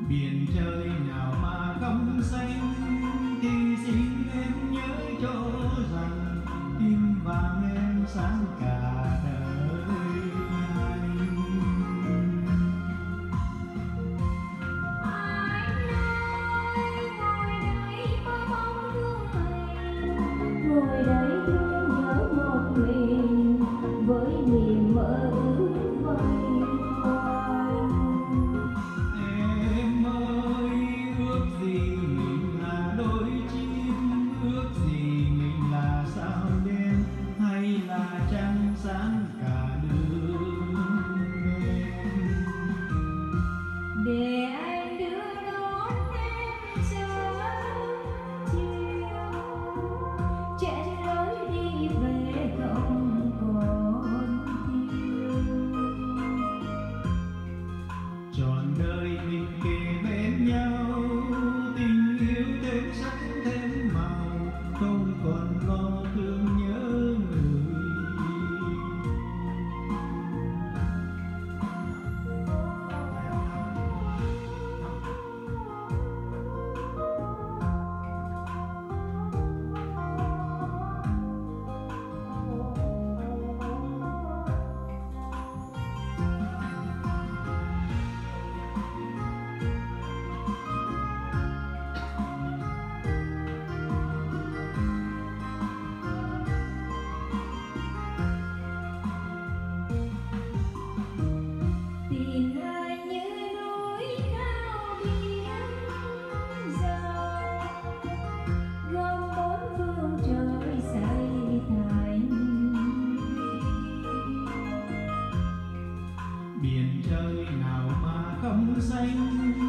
Biển trời nào mà không xanh, thì xin em nhớ cho rằng tim vàng em sáng cả đời anh. Anh ơi, ngồi đây mơ mong thương mình, ngồi đây thương nhớ một mình, với niềm mơ ước vây quanh. Em ơi, ước gì mình là đôi chim, ước gì mình là sao đêm, hay là trăng sáng cả đường đêm. Để anh đưa đón em sớm chiều, trên lối đi về không còn thiếu. Trọn đời mình kề bên nhau, tình yêu thêm sắc thêm màu, không còn lo thương nhớ người. Tình ai như núi cao biển rộng, gom bốn phương trời xây thành. Biển trời nào mà không xanh,